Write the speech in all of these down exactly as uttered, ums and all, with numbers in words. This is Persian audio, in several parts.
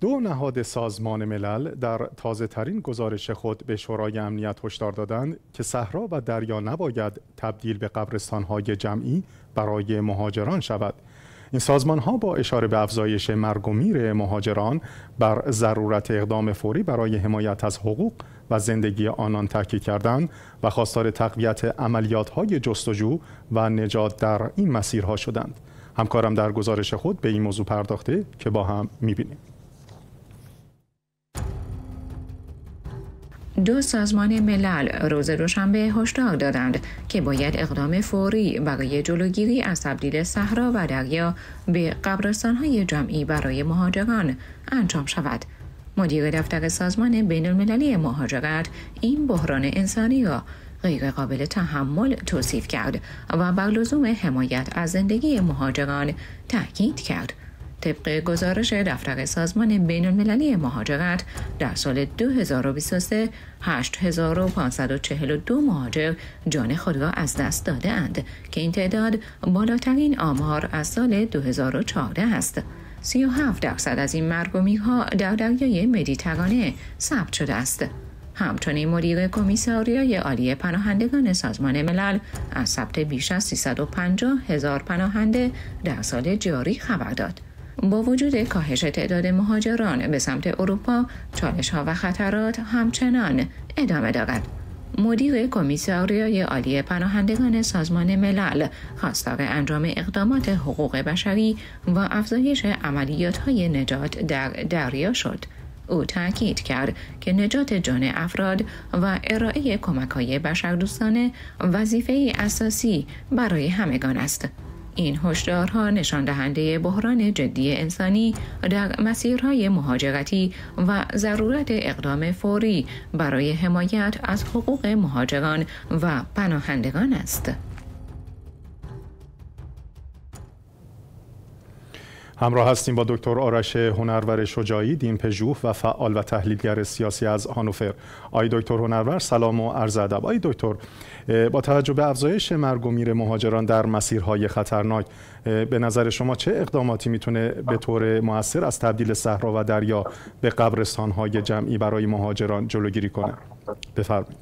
دو نهاد سازمان ملل در تازه ترین گزارش خود به شورای امنیت هشدار دادند که صحرا و دریا نباید تبدیل به قبرستان‌های جمعی برای مهاجران شود. این سازمان‌ها با اشاره به افزایش مرگ و میر مهاجران بر ضرورت اقدام فوری برای حمایت از حقوق و زندگی آنان تاکید کردند و خواستار تقویت عملیات‌های جستجو و نجات در این مسیرها شدند. همکارم در گزارش خود به این موضوع پرداخته که با هم می‌بینیم. دو سازمان ملل روز دوشنبه هشدار دادند که باید اقدام فوری برای جلوگیری از تبدیل صحرا و دریا به قبرستان‌های جمعی برای مهاجران انجام شود. مدیر دفتر سازمان بین المللی مهاجرت این بحران انسانی را غیر قابل تحمل توصیف کرد و بر لزوم حمایت از زندگی مهاجران تاکید کرد. طبق گزارش دفتر سازمان بین المللی مهاجرت در سال دو هزار و بیست و سه هشت هزار و پانصد و چهل و دو مهاجر جان خود را از دست داده اند که این تعداد بالاترین آمار از سال دو هزار و چهارده است. سی و هفت درصد از این مرگ و میرها در دریای مدیترانه ثبت شده است. همچنین مدیر کمیساریای عالی پناهندگان سازمان ملل از ثبت بیش از سیصد و پنجاه هزار پناهنده در سال جاری خبر داد. با وجود کاهش تعداد مهاجران به سمت اروپا، چالش‌ها و خطرات همچنان ادامه دارد. مدیر کمیساریای عالی پناهندگان سازمان ملل خواستار انجام اقدامات حقوق بشری و افزایش عملیات‌های نجات در دریا شد. او تاکید کرد که نجات جان افراد و ارائه کمک‌های بشردوستانه وظیفه‌ای اساسی برای همگان است. این هشدارها نشان دهنده بحران جدی انسانی در مسیرهای مهاجرتی و ضرورت اقدام فوری برای حمایت از حقوق مهاجران و پناهندگان است. همراه هستیم با دکتر آرش هنرور شجاعی، دینپژوه و فعال و تحلیلگر سیاسی از هانوفر. آقای دکتر هنرور سلام و عرض ادب. آقای دکتر، با توجه به افزایش مرگ و میر مهاجران در مسیرهای خطرناک، به نظر شما چه اقداماتی میتونه به طور مؤثر از تبدیل صحرا و دریا به قبرستان‌های جمعی برای مهاجران جلوگیری کنه؟ بفرمایید.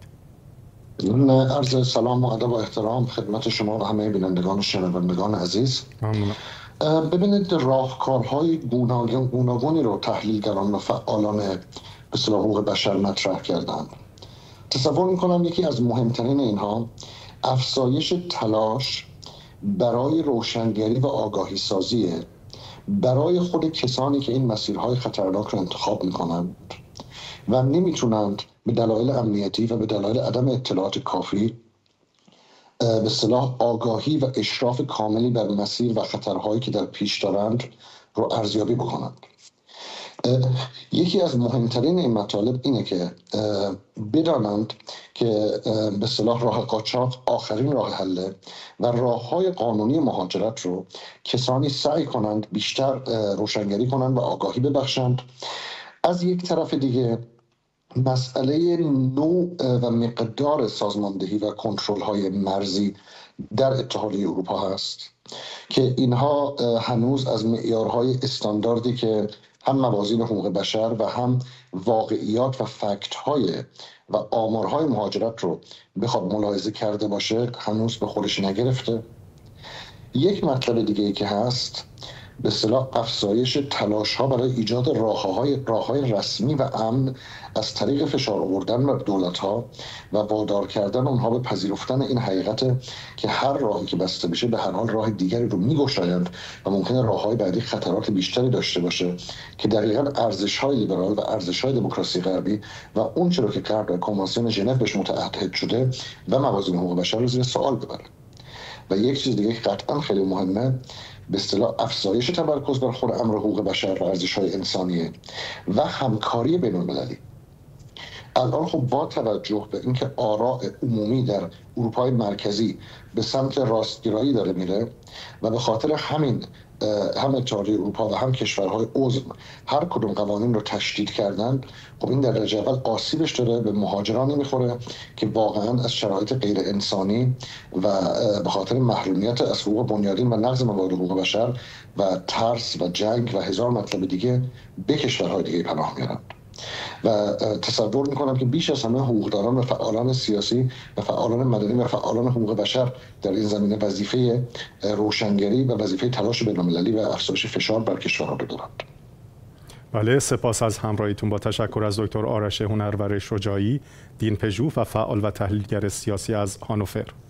عرض سلام و ادب و احترام خدمت شما و همه بینندگان و شنوندگان عزیز. ممنونم. ببینید، راهکارهای گوناگونی رو تحلیلگران و فعالان به اصطلاح حقوق بشر مطرح کردند. تصور میکنم یکی از مهمترین اینها افزایش تلاش برای روشنگری و آگاهی سازی برای خود کسانی که این مسیرهای خطرناک رو انتخاب میکنند و نمیتونند به دلایل امنیتی و به دلایل عدم اطلاعات کافی به اصطلاح آگاهی و اشراف کاملی بر مسیر و خطرهایی که در پیش دارند رو ارزیابی بکنند. یکی از مهمترین این مطالب اینه که بدانند که به اصطلاح راه قاچاق آخرین راه حله و راههای قانونی مهاجرت رو کسانی سعی کنند بیشتر روشنگری کنند و آگاهی ببخشند. از یک طرف دیگه مسئله نوع و مقدار سازماندهی و کنترل‌های مرزی در اتحادیه اروپا هست که اینها هنوز از معیارهای استانداردی که هم موازین حقوق بشر و هم واقعیات و فکت‌های و آمارهای مهاجرت رو بخواد ملاحظه کرده باشه هنوز به خودش نگرفته. یک مطلب دیگه ای که هست به اصطلاح افزایش تلاش‌ها برای ایجاد راه‌های راه‌های رسمی و امن از طریق فشار آوردن بر دولت‌ها و وادار کردن اونها به پذیرفتن این حقیقت که هر راهی که بسته بشه به هر حال راه دیگری رو می‌گشایند و ممکنه راه‌های بعدی خطرات بیشتری داشته باشه که دقیقاً ارزش‌های لیبرال و ارزش‌های دموکراسی غربی و اون چیزی که غرب در کنوانسیون ژنو بهش متعهد شده و موازین حقوق بشر رو زیر سوال ببره. و یک چیز دیگه که قطعاً خیلی مهمه به اصطلاح افزایش تمرکز بر خود امر حقوق بشر و ارزش‌های انسانیه و همکاری بین‌المللی. الان خب با توجه به اینکه آراء عمومی در اروپای مرکزی به سمت راستگرایی داره میره و به خاطر همین هم اتحادیه اروپا و هم کشورهای عضو هر کدوم قوانین رو تشدید کردن، خب این در درجه اول آسیبش داره به مهاجرانی میخوره که واقعا از شرایط غیر انسانی و به خاطر محرومیت از حقوق بنیادین و نقض موارد حقوق بشر و ترس و جنگ و هزار مطلب دیگه به کشورهای دیگه پناه میارن. و تصور میکنم که بیش از همه حقوقداران و فعالان سیاسی و فعالان مدنی و فعالان حقوق بشر در این زمینه وظیفه روشنگری و وظیفه تلاش بین‌المللی و افزایش فشار بر کشورها رو دارند. بله، سپاس از همراهیتون. با تشکر از دکتر آرش هنرور شجاعی، دینپژوه و فعال و تحلیلگر سیاسی از هانوفر.